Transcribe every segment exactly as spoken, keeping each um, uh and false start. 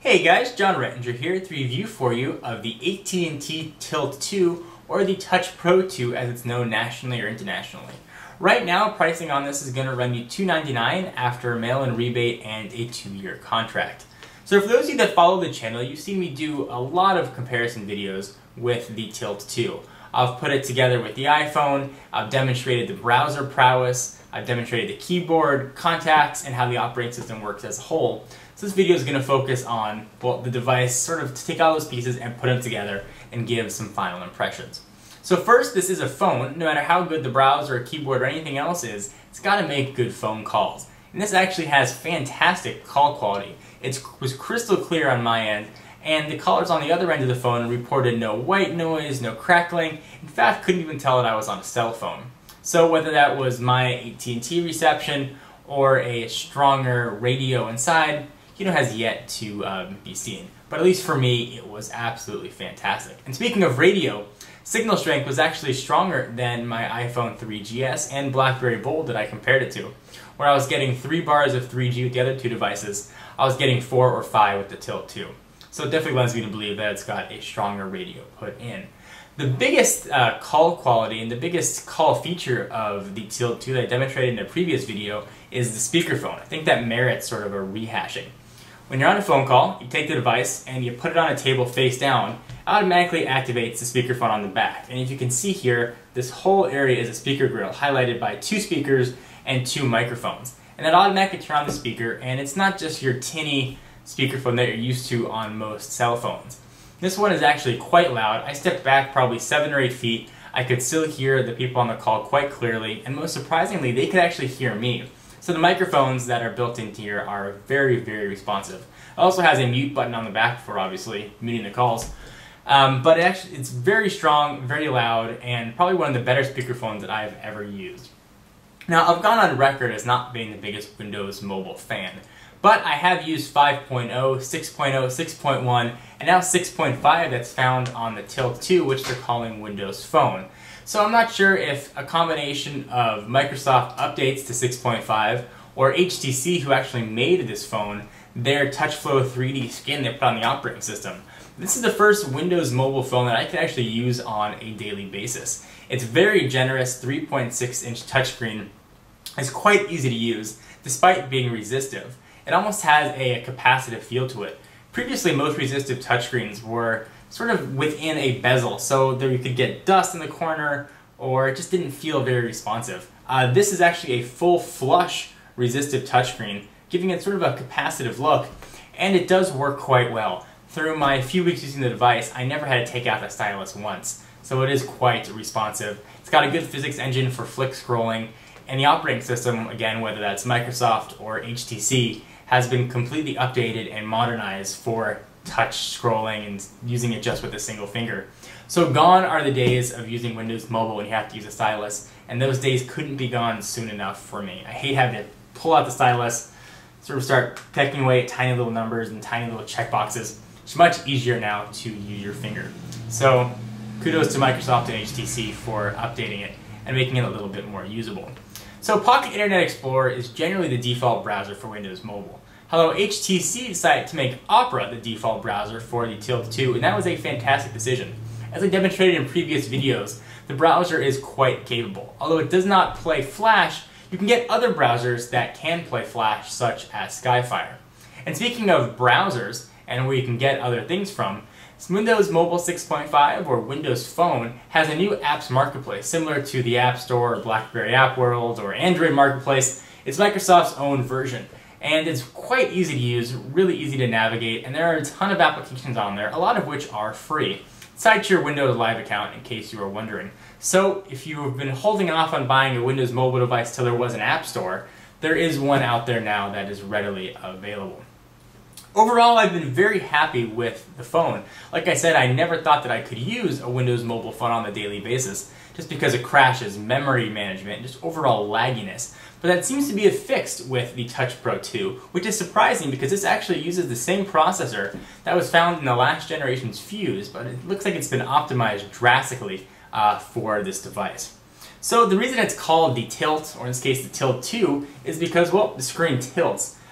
Hey guys, John Rettinger here to review for you of the A T and T Tilt two, or the Touch Pro two as it's known nationally or internationally. Right now, pricing on this is going to run you two ninety-nine dollars after mail-in rebate and a two-year contract. So for those of you that follow the channel, you've seen me do a lot of comparison videos with the Tilt two. I've put it together with the iPhone, I've demonstrated the browser prowess, I've demonstrated the keyboard, contacts, and how the operating system works as a whole. So this video is going to focus on, well, the device, sort of to take all those pieces and put them together and give some final impressions. So first, this is a phone. No matter how good the browser or keyboard or anything else is, it's got to make good phone calls. And this actually has fantastic call quality. It was crystal clear on my end, and the callers on the other end of the phone reported no white noise, no crackling. In fact, couldn't even tell that I was on a cell phone. So whether that was my A T and T reception or a stronger radio inside, you know, has yet to um, be seen. But at least for me, it was absolutely fantastic. And speaking of radio, signal strength was actually stronger than my iPhone three G S and BlackBerry Bold that I compared it to, where I was getting three bars of three G with the other two devices. I was getting four or five with the Tilt two. So it definitely lends me to believe that it's got a stronger radio put in. The biggest uh, call quality and the biggest call feature of the Tilt two that I demonstrated in a previous video is the speakerphone. I think that merits sort of a rehashing. When you're on a phone call, you take the device and you put it on a table face down, it automatically activates the speakerphone on the back. And if you can see here, this whole area is a speaker grill highlighted by two speakers and two microphones. And that automatically turns on the speaker, and it's not just your tinny speakerphone that you're used to on most cell phones. This one is actually quite loud. I stepped back probably seven or eight feet. I could still hear the people on the call quite clearly, and most surprisingly, they could actually hear me. So the microphones that are built into here are very, very responsive. It also has a mute button on the back for obviously muting the calls. Um, but it actually, it's very strong, very loud, and probably one of the better speakerphones that I've ever used. Now, I've gone on record as not being the biggest Windows Mobile fan, but I have used five point oh, six point oh, six point one, and now six point five that's found on the Tilt two, which they're calling Windows Phone. So I'm not sure if a combination of Microsoft updates to six point five or H T C, who actually made this phone, their TouchFlow three D skin they put on the operating system. This is the first Windows Mobile phone that I can actually use on a daily basis. It's very generous, three point six inch touchscreen. It's quite easy to use, despite being resistive. It almost has a capacitive feel to it. Previously, most resistive touchscreens were sort of within a bezel, so there you could get dust in the corner, or it just didn't feel very responsive. Uh, this is actually a full flush resistive touchscreen, giving it sort of a capacitive look, and it does work quite well. Through my few weeks using the device, I never had to take out the stylus once, so it is quite responsive. It's got a good physics engine for flick scrolling, and the operating system, again, whether that's Microsoft or H T C, has been completely updated and modernized for touch scrolling and using it just with a single finger. So gone are the days of using Windows Mobile when you have to use a stylus, and those days couldn't be gone soon enough for me. I hate having to pull out the stylus, sort of start pecking away at tiny little numbers and tiny little checkboxes. It's much easier now to use your finger. So kudos to Microsoft and H T C for updating it and making it a little bit more usable. So Pocket Internet Explorer is generally the default browser for Windows Mobile. Although H T C decided to make Opera the default browser for the Tilt two, and that was a fantastic decision. As I demonstrated in previous videos, the browser is quite capable. Although it does not play Flash, you can get other browsers that can play Flash, such as Skyfire. And speaking of browsers, and where you can get other things from, Windows Mobile six point five, or Windows Phone, has a new apps marketplace, similar to the App Store, or BlackBerry App World, or Android Marketplace. It's Microsoft's own version. And it's quite easy to use, really easy to navigate, and there are a ton of applications on there, a lot of which are free. Cite your Windows Live account in case you are wondering. So if you've been holding off on buying a Windows mobile device till there was an app store, there is one out there now that is readily available. Overall, I've been very happy with the phone. Like I said, I never thought that I could use a Windows Mobile phone on a daily basis, just because it crashes, memory management, and just overall lagginess. But that seems to be fixed with the Touch Pro two, which is surprising because this actually uses the same processor that was found in the last generation's Fuse, but it looks like it's been optimized drastically uh, for this device. So the reason it's called the Tilt, or in this case the Tilt two, is because, well, the screen tilts.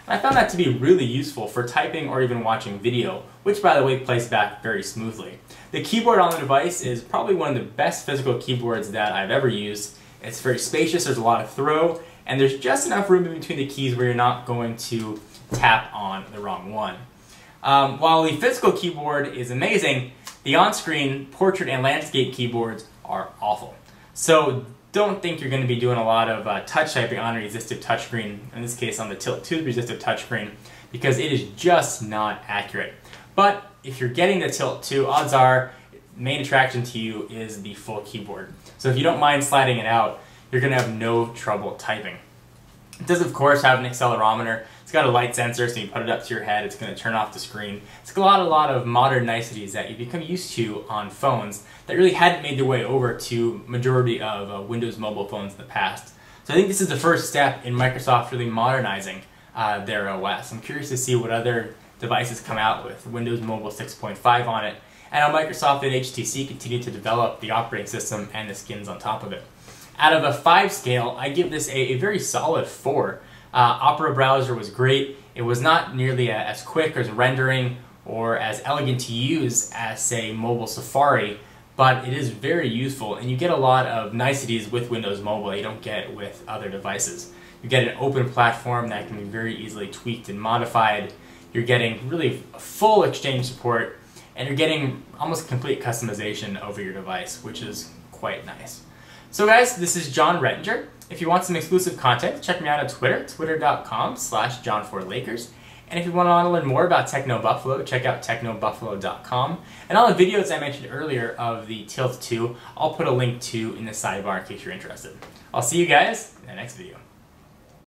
And I found that to be really useful for typing or even watching video, which by the way plays back very smoothly. The keyboard on the device is probably one of the best physical keyboards that I've ever used. It's very spacious, there's a lot of throw, and there's just enough room in between the keys where you're not going to tap on the wrong one. Um, while the physical keyboard is amazing, the on-screen portrait and landscape keyboards are awful. So don't think you're going to be doing a lot of uh, touch typing on a resistive touchscreen, in this case on the Tilt two resistive touchscreen, because it is just not accurate. But if you're getting the Tilt two, odds are main attraction to you is the full keyboard. So if you don't mind sliding it out, you're going to have no trouble typing. It does of course have an accelerometer. It's got a light sensor, so you put it up to your head, it's going to turn off the screen. It's got a lot of modern niceties that you become used to on phones that really hadn't made their way over to majority of uh, Windows mobile phones in the past. So I think this is the first step in Microsoft really modernizing uh, their O S. I'm curious to see what other devices come out with Windows Mobile six point five on it, and how Microsoft and H T C continue to develop the operating system and the skins on top of it. Out of a five scale, I give this a, a very solid four. Uh, Opera browser was great. It was not nearly a, as quick as rendering or as elegant to use as, say, mobile Safari, but it is very useful, and you get a lot of niceties with Windows Mobile that you don't get with other devices. You get an open platform that can be very easily tweaked and modified. You're getting really full Exchange support, and you're getting almost complete customization over your device, which is quite nice. So guys, this is John Rettinger. If you want some exclusive content, check me out on Twitter, twitter dot com slash John four Lakers. And if you want to learn more about Techno Buffalo, check out techno buffalo dot com. And all the videos I mentioned earlier of the Tilt two, I'll put a link to in the sidebar in case you're interested. I'll see you guys in the next video.